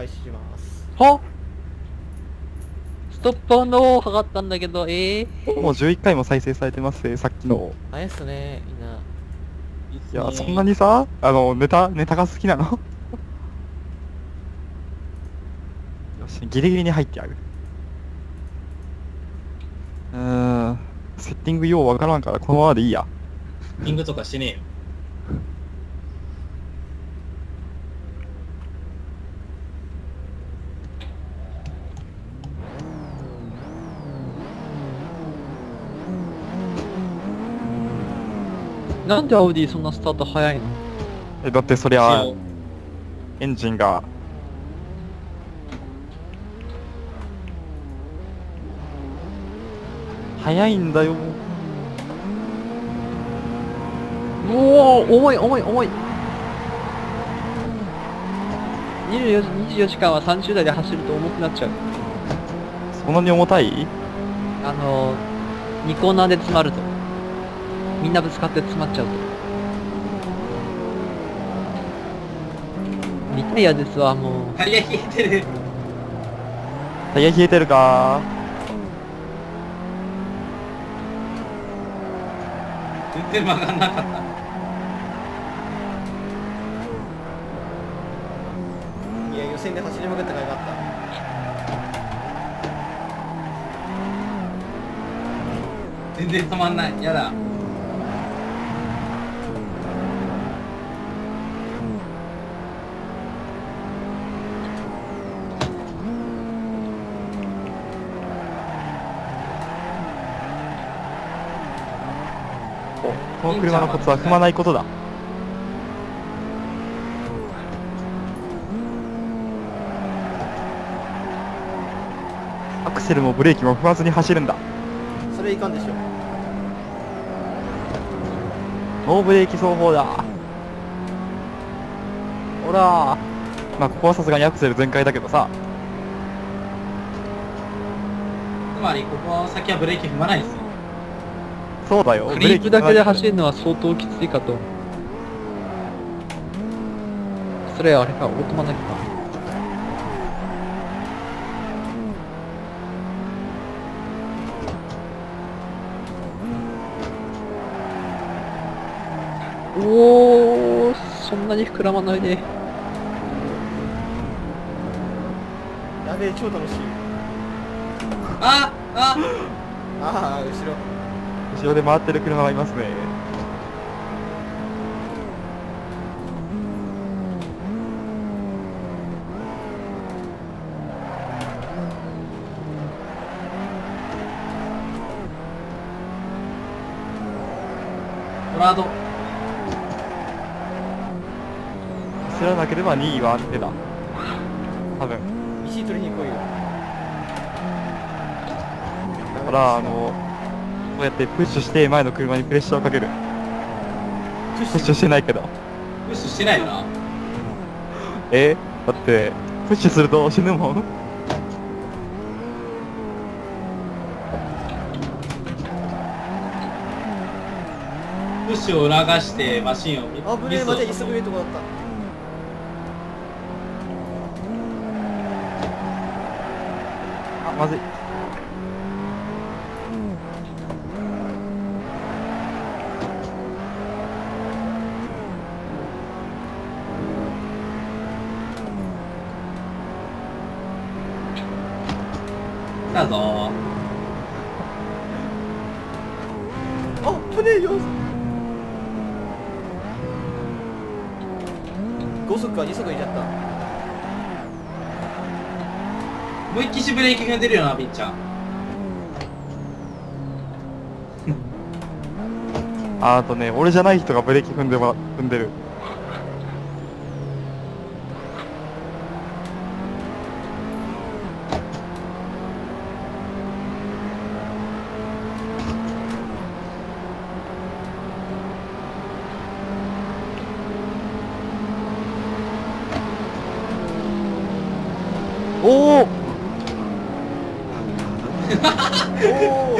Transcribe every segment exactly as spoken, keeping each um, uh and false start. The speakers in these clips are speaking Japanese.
開始します。 はストップオンのを測ったんだけど、ええー、 もうじゅういっかいも再生されてますね、さっきの。 早いっすね、みんな。 いや、そんなにさ、あの、ネタ、ネタが好きなのよし、ギリギリに入ってやる。うーん、セッティングようわからんから、このままでいいや。 セッティングとかしてねえよ。 なんでアウディそんなスタート早いの？ え、だってそりゃ、エンジンが、早いんだよ。 おお、重い重い重い。にじゅうよじ、にじゅうよじかんはさんじゅう代で走ると重くなっちゃう。 そんなに重たい？ あのー、にコーナーで詰まると。みんなぶつかって詰まっちゃうと。リタイアですわ、もう。 タイヤ冷えてる。 タイヤ冷えてるか全然曲がんなかった。 いや、予選で走りまくったからよかった。 全然止まんない。やだ。 この車のコツは踏まないことだ。アクセルもブレーキも踏まずに走るんだ。 それいかんでしょ。 ノーブレーキ走法だ。ほらー。まあここはさすがにアクセル全開だけどさ。 つまりここ先はブレーキ踏まないですよ。 そうだよ。 クリープだけで走るのは相当きついかと。それあれか、オートマだけか。おお、そんなに膨らまないで。 やべえ、超楽しい。 ああああ、後ろ。 後ろで回ってる車がいますね。 トラード。 走らなければにいは手だ。多分。 石取りに来いよ。 ほら、あの、こうやってプッシュして前の車にプレッシャーをかける。 プップッシュしてないけど。 プッシュしてないよな。 えだって、プッシュすると死ぬもん。 プッシュを促してマシンをミあぶねえ、マジで急ぐべえとこだった。 あ、まずい。 来たぞあぶねえよ。ご速かに速いっちゃった。 思いっきしブレーキが出るよな、ピッチャー。 あとね、俺じゃない人がブレーキ踏んでも踏んでる。おおおお。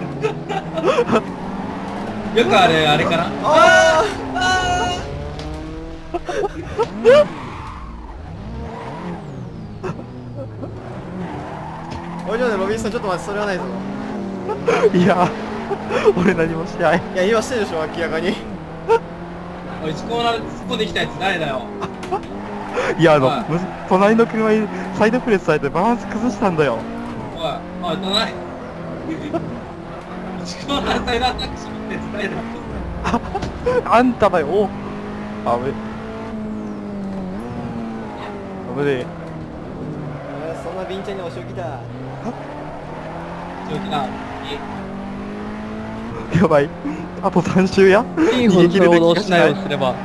よくあれ、あれかな。 ああおいちょっとロビンさんちょっと待って、それはないぞ。 いや俺何もしてない。 いや今してるでしょ明らかに。 おい、いちコーナーで突っ込んできたやつ誰だよ。 いやあの、 はいむ隣の車にサイドプレスされてバランス崩したんだよ。 おい、おい、隣。いちコーナーサイドアタックしってやつ誰だよ。 あんただよ。おあぶね危ねあーそんなビンちゃんにお仕置きだ。 正気だ。 えやばい。あとさん周やいいほど労働しないをすれば。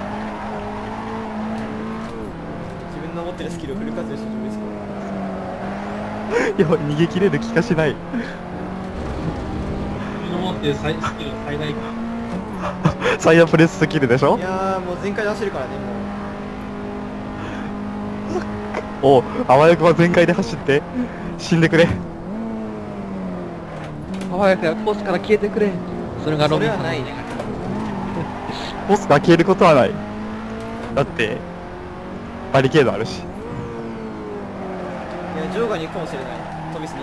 自分の持ってるスキルをフル活用して準備する。 やばい、逃げ切れる気がしない。 自分の持ってる最スキル最大化。 サイドプレススキルでしょい。やーもう全開で走るからねもう。 おう、あわよくば全開で走って死んでくれ。 早くコースから消えてくれ。それがロビンさん。 それはないね。 ポスが消えることはない。だってバリケードあるし。 いやジョーがに行くかもしれない。飛びすぎて。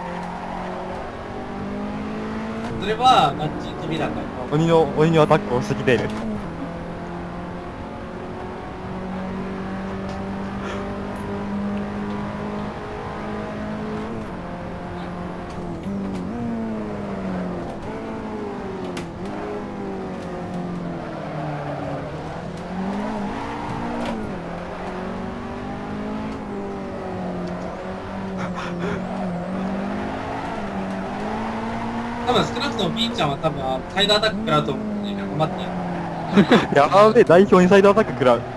それはマッチ飛びだから。 鬼の鬼のアタックをしてきている。 多分少なくともビーちゃんは多分サイドアタック食らうと思うんで頑張ってよ。 やべえ、代表にサイドアタック食らう。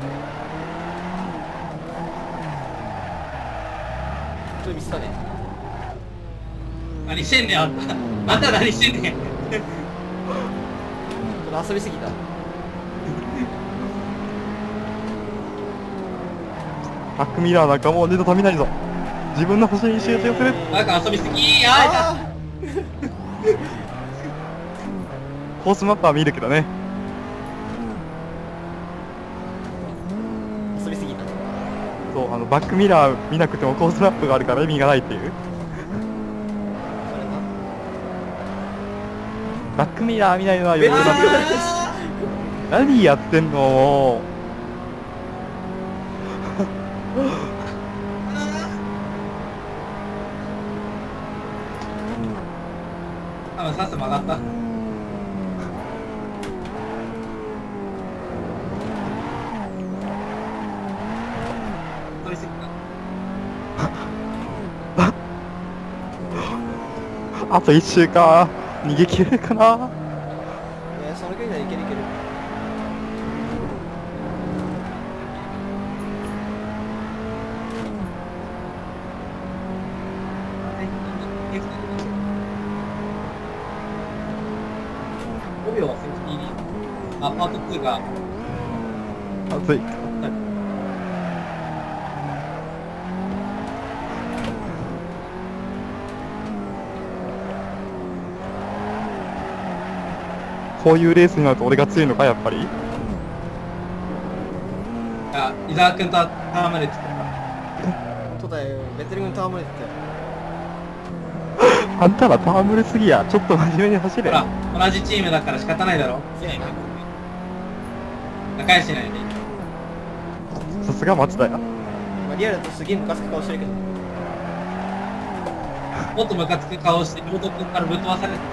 ちょっとミスったね。 何してんねんあんた。あんた何してんねん。 ちょっと遊びすぎた。 バックミラーなんかもう二度と見ないぞ。自分の星に集中する。 なんか遊びすぎー。ああコースマップは見るけどね。 ー遊びすぎた。 そう、あのバックミラー見なくてもコースマップがあるから意味がないっていう。 それな。 バックミラー見ないのは余裕だ。 別に何やってんのも多分さっさ曲がった。飛びすぎた。 うあと一周か。逃げ切れるかな。 いやその距離ならいけるいける。 ごびょうはセーフティーリード。あ、パートツーが。 熱い。こういうレースになると俺が強いのかやっぱり。 あ、伊沢くんと戯れてた。 本当だよ。ベテル軍と戯れてたよ。 あんたら戯れすぎや。ちょっと真面目に走れ。 ほら、同じチームだから仕方ないだろ。 そうやな。 仲良しないで。 さすが松田や。 まあ、リアルだとすげえムカつく顔してるけど。 もっとムカつく顔して、妹くんからぶっ飛ばされて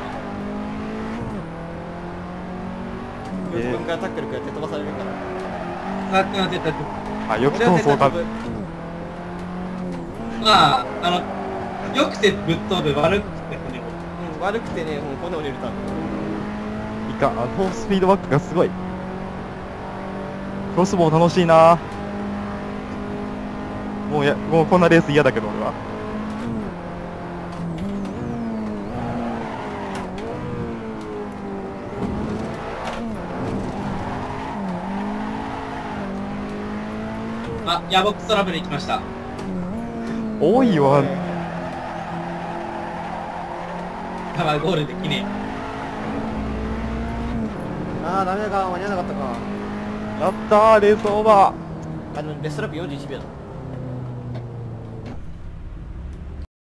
ヨウト君からタックル食らって飛ばされるから。 た。伊沢くんは絶対、 あ、よく俺はそうそうか。 絶対飛ぶ。 まあ、あの、良くてぶっ飛ぶ、悪くて骨を。 うん、悪くてね、もう骨折れる多分。 いかん、あのスピードバックがすごい。クロスボウ楽しいな。もうや、もうこんなレース嫌だけど俺は。 あ、ヤボックストラブル行きました。 多いわ。 やばい、ゴールできねああ、ダメだか、間に合わなかったか。 やったー、レースオーバあの、ベストラップよんじゅういちびょうだ。